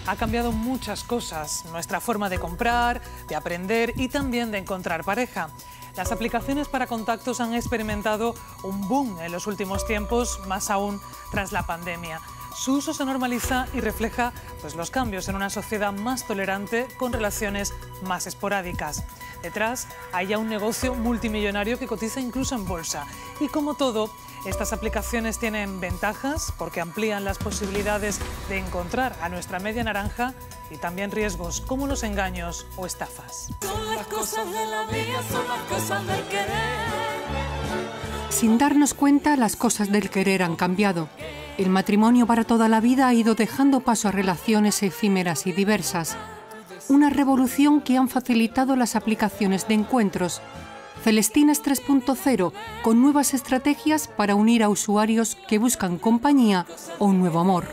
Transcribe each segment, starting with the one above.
ha cambiado muchas cosas, nuestra forma de comprar, de aprender y también de encontrar pareja. Las aplicaciones para contactos han experimentado un boom en los últimos tiempos, más aún tras la pandemia. Su uso se normaliza y refleja los cambios en una sociedad más tolerante con relaciones más esporádicas. Detrás hay ya un negocio multimillonario que cotiza incluso en bolsa. Y como todo, estas aplicaciones tienen ventajas porque amplían las posibilidades de encontrar a nuestra media naranja y también riesgos como los engaños o estafas. Son las cosas de la vida, son las cosas del querer. Sin darnos cuenta, las cosas del querer han cambiado. El matrimonio para toda la vida ha ido dejando paso a relaciones efímeras y diversas. Una revolución que han facilitado las aplicaciones de encuentros. Celestinas 3.0, con nuevas estrategias para unir a usuarios que buscan compañía o un nuevo amor.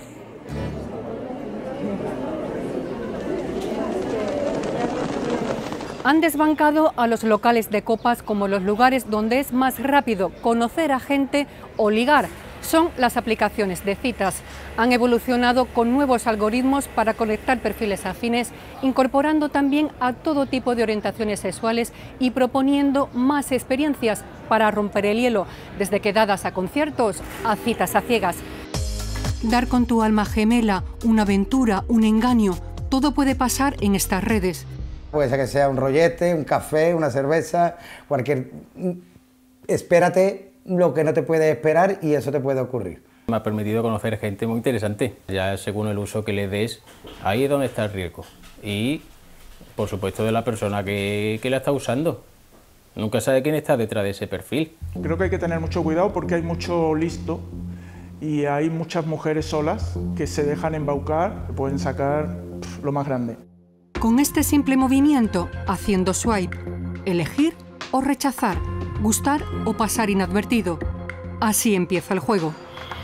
Han desbancado a los locales de copas como los lugares donde es más rápido conocer a gente o ligar. Son las aplicaciones de citas. Han evolucionado con nuevos algoritmos para conectar perfiles afines, incorporando también a todo tipo de orientaciones sexuales y proponiendo más experiencias para romper el hielo, desde quedadas a conciertos a citas a ciegas. Dar con tu alma gemela, una aventura, un engaño, todo puede pasar en estas redes. Puede ser que sea un rollete, un café, una cerveza, cualquier... Espérate lo que no te puedes esperar y eso te puede ocurrir. Me ha permitido conocer gente muy interesante. Ya según el uso que le des, ahí es donde está el riesgo. Y, por supuesto, de la persona que la está usando. Nunca sabe quién está detrás de ese perfil. Creo que hay que tener mucho cuidado porque hay mucho listo y hay muchas mujeres solas que se dejan embaucar, que pueden sacar lo más grande. Con este simple movimiento, haciendo swipe, elegir o rechazar, gustar o pasar inadvertido. Así empieza el juego.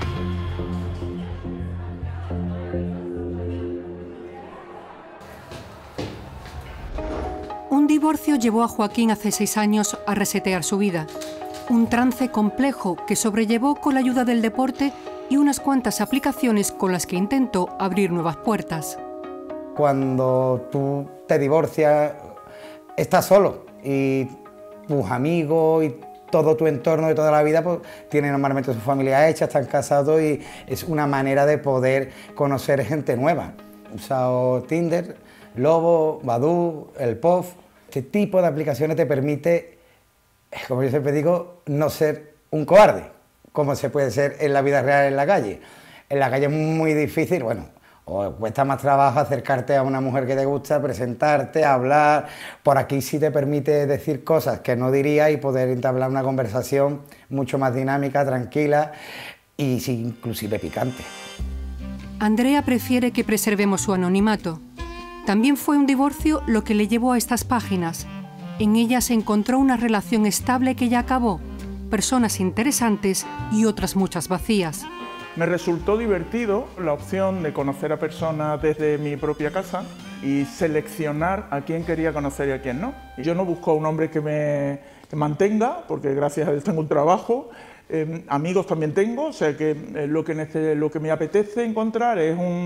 Un divorcio llevó a Joaquín hace 6 años a resetear su vida. Un trance complejo que sobrellevó con la ayuda del deporte y unas cuantas aplicaciones con las que intentó abrir nuevas puertas. Cuando tú te divorcias, estás solo y tus amigos y todo tu entorno de toda la vida pues, tienen normalmente su familia hecha, están casados y es una manera de poder conocer gente nueva. He usado Tinder, Lobo, Badoo, el POF. Este tipo de aplicaciones te permite, como yo siempre digo, no ser un cobarde, como se puede ser en la vida real en la calle. En la calle es muy difícil, bueno, o cuesta más trabajo acercarte a una mujer que te gusta, presentarte, hablar. Por aquí sí te permite decir cosas que no dirías y poder entablar una conversación mucho más dinámica, tranquila y sí, inclusive picante. Andrea prefiere que preservemos su anonimato. También fue un divorcio lo que le llevó a estas páginas. En ellas encontró una relación estable que ya acabó, personas interesantes y otras muchas vacías. Me resultó divertido la opción de conocer a personas desde mi propia casa y seleccionar a quién quería conocer y a quién no. Yo no busco a un hombre que me mantenga, porque gracias a Dios tengo un trabajo, amigos también tengo, o sea que lo que me apetece encontrar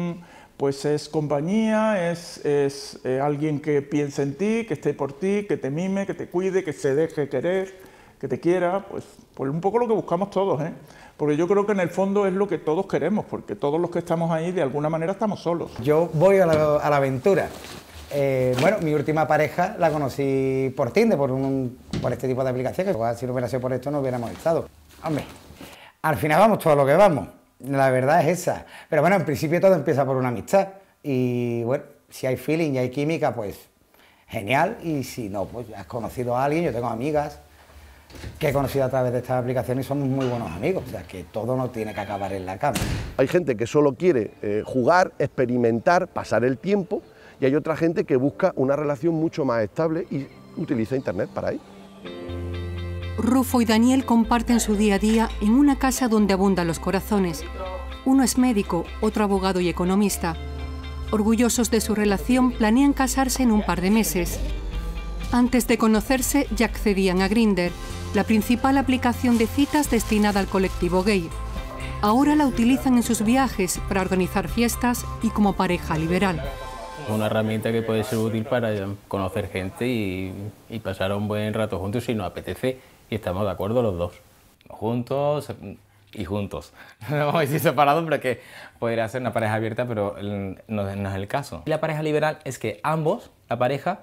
es compañía, es alguien que piense en ti, que esté por ti, que te mime, que te cuide, que se deje querer, que te quiera, pues un poco lo que buscamos todos, ¿eh? Porque yo creo que en el fondo es lo que todos queremos, porque todos los que estamos ahí de alguna manera estamos solos. Yo voy a la aventura. Bueno, mi última pareja la conocí por Tinder, por este tipo de aplicaciones, que si no hubiera sido por esto no hubiéramos estado. Hombre, al final vamos todo lo que vamos, la verdad es esa. Pero bueno, en principio todo empieza por una amistad y bueno, si hay feeling y hay química, pues genial, y si no, pues has conocido a alguien. Yo tengo amigas que he conocido a través de estas aplicaciones y somos muy buenos amigos, o sea que todo no tiene que acabar en la cama. Hay gente que solo quiere jugar, experimentar, pasar el tiempo, y hay otra gente que busca una relación mucho más estable y utiliza Internet para ello. Rufo y Daniel comparten su día a día en una casa donde abundan los corazones. Uno es médico, otro abogado y economista. Orgullosos de su relación, planean casarse en un par de meses. Antes de conocerse, ya accedían a Grindr, la principal aplicación de citas destinada al colectivo gay. Ahora la utilizan en sus viajes para organizar fiestas y como pareja liberal. Una herramienta que puede ser útil para conocer gente y pasar un buen rato juntos si nos apetece y estamos de acuerdo los dos. Juntos y juntos. No vamos a decir separados, pero que podría ser una pareja abierta, pero no es el caso. La pareja liberal es que ambos, la pareja,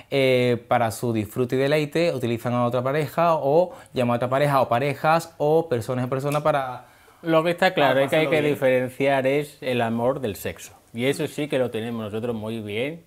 para su disfrute y deleite, utilizan a otra pareja o llaman a otra pareja o parejas o personas en persona para... Lo que está claro es que hay que diferenciar es el amor del sexo. Y eso sí que lo tenemos nosotros muy bien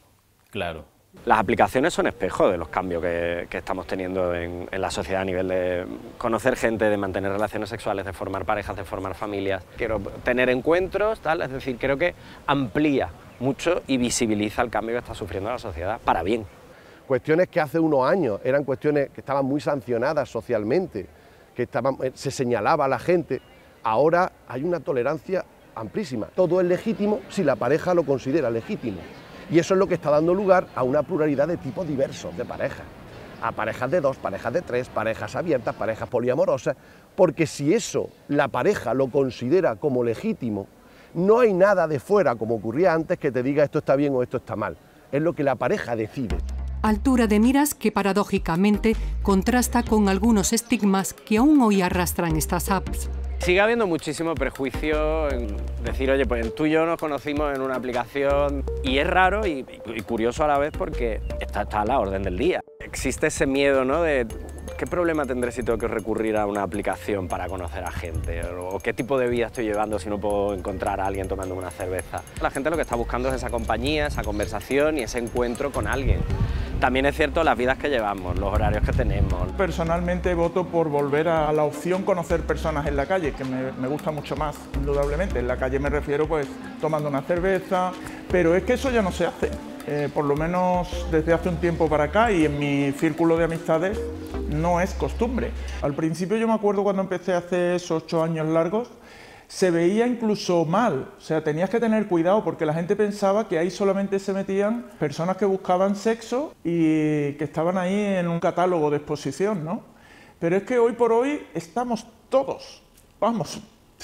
claro. Las aplicaciones son espejo de los cambios que estamos teniendo en la sociedad a nivel de conocer gente, de mantener relaciones sexuales, de formar parejas, de formar familias. Quiero tener encuentros, tal, es decir, creo que amplía mucho y visibiliza el cambio que está sufriendo la sociedad, para bien. Cuestiones que hace unos años eran cuestiones que estaban muy sancionadas socialmente, que se señalaba a la gente, ahora hay una tolerancia amplísima. Todo es legítimo si la pareja lo considera legítimo. Y eso es lo que está dando lugar a una pluralidad de tipos diversos de parejas. A parejas de 2, parejas de 3, parejas abiertas, parejas poliamorosas, porque si eso la pareja lo considera como legítimo, no hay nada de fuera, como ocurría antes, que te diga esto está bien o esto está mal. Es lo que la pareja decide. Altura de miras que paradójicamente contrasta con algunos estigmas que aún hoy arrastran estas apps. Sigue habiendo muchísimo prejuicio en decir, oye, pues tú y yo nos conocimos en una aplicación, y es raro y curioso a la vez porque está a la orden del día. Existe ese miedo, ¿no?, de qué problema tendré si tengo que recurrir a una aplicación para conocer a gente, o qué tipo de vida estoy llevando si no puedo encontrar a alguien tomando una cerveza. La gente lo que está buscando es esa compañía, esa conversación y ese encuentro con alguien. También es cierto las vidas que llevamos, los horarios que tenemos. Personalmente voto por volver a la opción conocer personas en la calle, que me gusta mucho más, indudablemente. En la calle me refiero pues tomando una cerveza, pero es que eso ya no se hace. Por lo menos desde hace un tiempo para acá y en mi círculo de amistades no es costumbre. Al principio yo me acuerdo cuando empecé hace esos 8 años largos, se veía incluso mal, o sea, tenías que tener cuidado porque la gente pensaba que ahí solamente se metían personas que buscaban sexo y que estaban ahí en un catálogo de exposición, ¿no? Pero es que hoy por hoy estamos todos, vamos,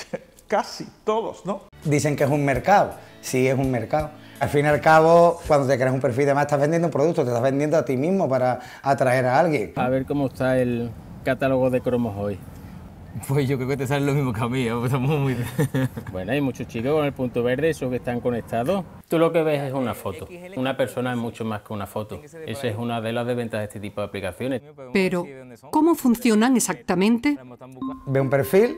casi todos, ¿no? Dicen que es un mercado, sí es un mercado. Al fin y al cabo, cuando te creas un perfil, además estás vendiendo un producto, te estás vendiendo a ti mismo para atraer a alguien. A ver cómo está el catálogo de cromos hoy. Pues yo creo que te sale lo mismo que a mí, pues estamos muy... Bueno, hay muchos chicos con el punto verde, esos que están conectados. Tú lo que ves es una foto. Una persona es mucho más que una foto. Esa es una de las desventajas de este tipo de aplicaciones. Pero, ¿cómo funcionan exactamente? Veo un perfil,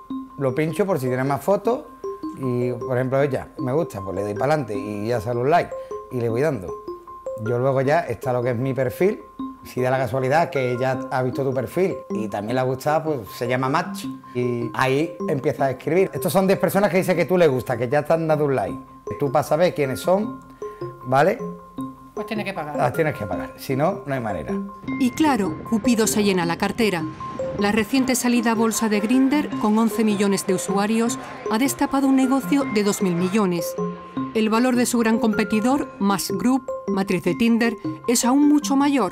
lo pincho por si tiene más fotos y, por ejemplo, ella me gusta, pues le doy para adelante y ya sale un like y le voy dando. Yo luego ya está lo que es mi perfil. Si da la casualidad que ella ha visto tu perfil y también le ha gustado, pues se llama match y ahí empieza a escribir. Estos son 10 personas que dicen que tú le gusta, que ya te han dado un like. Tú para saber quiénes son, ¿vale? Pues tienes que pagar. Las tienes que pagar, si no, no hay manera. Y claro, Cupido se llena la cartera. La reciente salida a bolsa de Grindr, con 11 millones de usuarios, ha destapado un negocio de 2.000 millones. El valor de su gran competidor, Match Group, matriz de Tinder, es aún mucho mayor.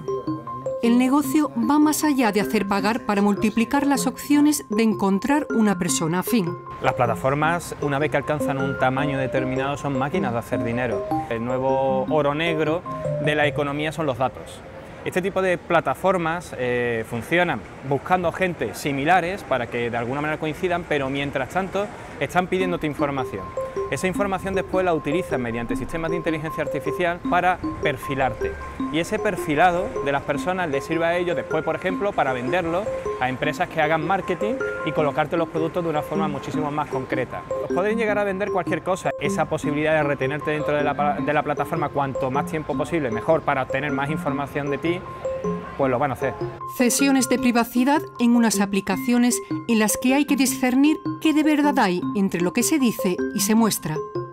El negocio va más allá de hacer pagar para multiplicar las opciones de encontrar una persona afín. Las plataformas, una vez que alcanzan un tamaño determinado, son máquinas de hacer dinero. El nuevo oro negro de la economía son los datos. Este tipo de plataformas funcionan buscando gente similares para que de alguna manera coincidan, pero mientras tanto están pidiéndote información. Esa información después la utilizan mediante sistemas de inteligencia artificial para perfilarte. Y ese perfilado de las personas les sirve a ellos después, por ejemplo, para venderlo a empresas que hagan marketing y colocarte los productos de una forma muchísimo más concreta. Os podréis llegar a vender cualquier cosa. Esa posibilidad de retenerte dentro de la plataforma cuanto más tiempo posible, mejor, para obtener más información de ti, pues lo van a hacer. Cesiones de privacidad en unas aplicaciones en las que hay que discernir qué de verdad hay entre lo que se dice y se muestra.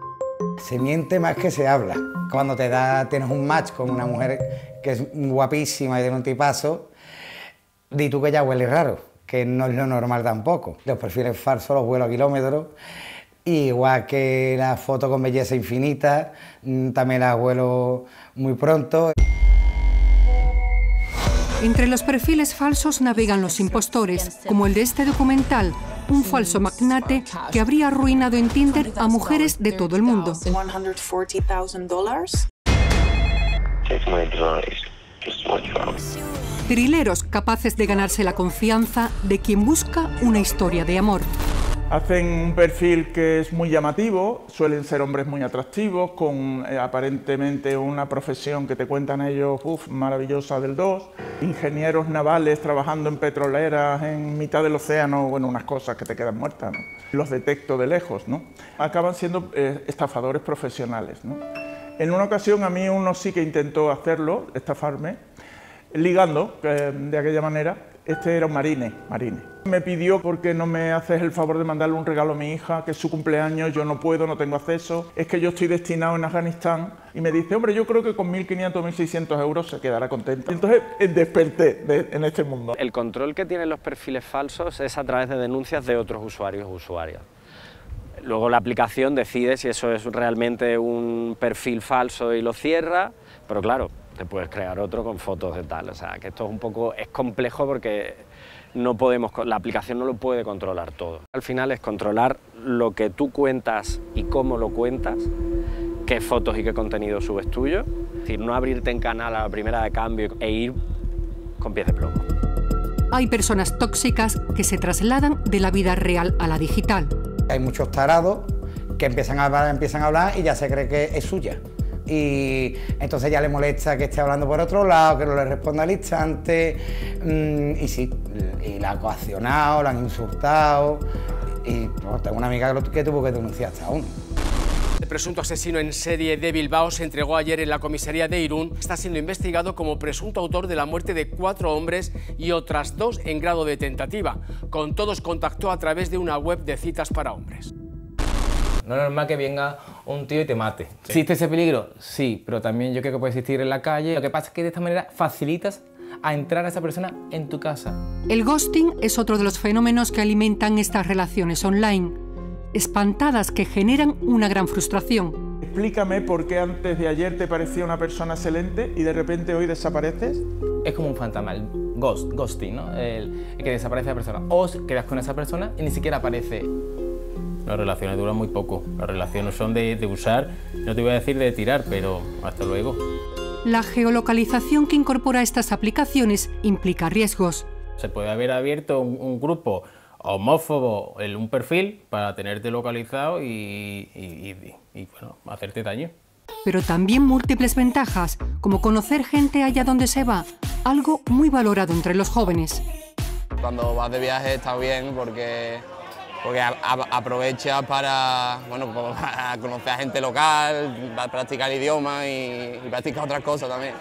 Se miente más que se habla. Cuando tienes un match con una mujer que es guapísima y tiene un tipazo, di tú que ya huele raro, que no es lo normal tampoco. Los perfiles falsos los vuelo a kilómetros, igual que las fotos con belleza infinita, también las vuelo muy pronto. Entre los perfiles falsos navegan los impostores, como el de este documental, un falso magnate que habría arruinado en Tinder a mujeres de todo el mundo. Trileros capaces de ganarse la confianza de quien busca una historia de amor. Hacen un perfil que es muy llamativo, suelen ser hombres muy atractivos, con aparentemente una profesión que te cuentan ellos, maravillosa del 2, ingenieros navales trabajando en petroleras en mitad del océano, bueno, unas cosas que te quedan muertas, ¿no? Los detecto de lejos, ¿no? Acaban siendo estafadores profesionales, ¿no? En una ocasión a mí uno sí que intentó hacerlo, estafarme, ligando de aquella manera. Este era un marine. Me pidió ¿por qué no me haces el favor de mandarle un regalo a mi hija, que es su cumpleaños, yo no puedo, no tengo acceso, es que yo estoy destinado en Afganistán. Y me dice, hombre, yo creo que con 1.500 o 1.600 euros se quedará contenta. Entonces desperté en este mundo. El control que tienen los perfiles falsos es a través de denuncias de otros usuarios o usuarias. Luego la aplicación decide si eso es realmente un perfil falso y lo cierra, pero claro, te puedes crear otro con fotos de tal, o sea, que esto es complejo porque la aplicación no lo puede controlar todo. Al final es controlar lo que tú cuentas y cómo lo cuentas, qué fotos y qué contenido subes tuyo, es decir, no abrirte en canal a la primera de cambio e ir con pies de plomo. Hay personas tóxicas que se trasladan de la vida real a la digital. Hay muchos tarados que empiezan a hablar y ya se cree que es suya. Y entonces ya le molesta que esté hablando por otro lado, que no le responda al instante, y sí, y la ha coaccionado, la han insultado, y bueno, tengo una amiga que tuvo que denunciar hasta uno. El presunto asesino en serie de Bilbao se entregó ayer en la comisaría de Irún. Está siendo investigado como presunto autor de la muerte de 4 hombres y otras 2 en grado de tentativa. Con todos contactó a través de una web de citas para hombres. No es normal que venga un tío y te mate. ¿Existe ese peligro? Sí, pero también yo creo que puede existir en la calle. Lo que pasa es que de esta manera facilitas a entrar a esa persona en tu casa. El ghosting es otro de los fenómenos que alimentan estas relaciones online. Espantadas que generan una gran frustración. Explícame por qué antes de ayer te parecía una persona excelente y de repente hoy desapareces. Es como un fantasma, el ghosting, ¿no? El que desaparece la persona. O quedas con esa persona y ni siquiera aparece. Las relaciones duran muy poco. Las relaciones son de usar, no te voy a decir de tirar, pero hasta luego. La geolocalización que incorpora estas aplicaciones implica riesgos. Se puede haber abierto un grupo homófobo, un perfil, para tenerte localizado y bueno, hacerte daño. Pero también múltiples ventajas, como conocer gente allá donde se va, algo muy valorado entre los jóvenes. Cuando vas de viaje está bien porque aprovechas para conocer a gente local, para practicar el idioma y practicar otras cosas también.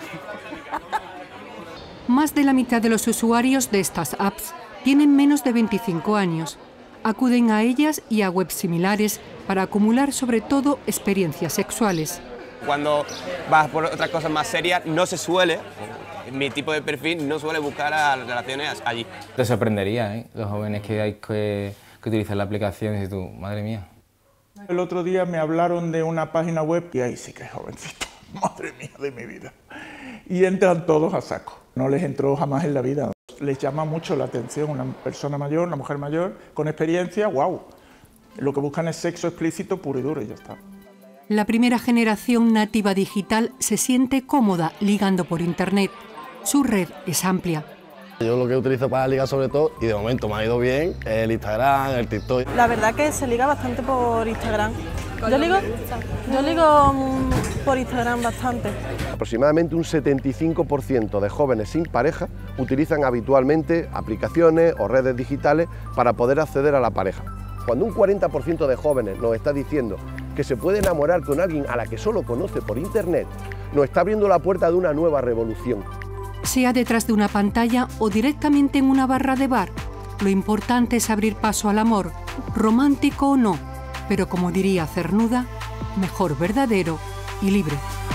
Más de la mitad de los usuarios de estas apps tienen menos de 25 años. Acuden a ellas y a webs similares para acumular sobre todo experiencias sexuales. Cuando vas por otras cosas más serias, no se suele, mi tipo de perfil no suele buscar a relaciones allí. Te sorprendería, ¿eh? Los jóvenes que hay que utilizan la aplicación y dices tú, madre mía. El otro día me hablaron de una página web y ahí sí que es jovencito, madre mía de mi vida. Y entran todos a saco, no les entró jamás en la vida. Les llama mucho la atención una persona mayor, una mujer mayor, con experiencia, wow. Lo que buscan es sexo explícito puro y duro y ya está. La primera generación nativa digital se siente cómoda ligando por internet. Su red es amplia. Yo lo que utilizo para ligar sobre todo, y de momento me ha ido bien, es el Instagram, el TikTok. La verdad que se liga bastante por Instagram. Yo ligo por Instagram bastante. Aproximadamente un 75% de jóvenes sin pareja utilizan habitualmente aplicaciones o redes digitales para poder acceder a la pareja. Cuando un 40% de jóvenes nos está diciendo que se puede enamorar con alguien a la que solo conoce por internet, nos está abriendo la puerta de una nueva revolución. Sea detrás de una pantalla o directamente en una barra de bar, lo importante es abrir paso al amor, romántico o no, pero como diría Cernuda, mejor verdadero y libre.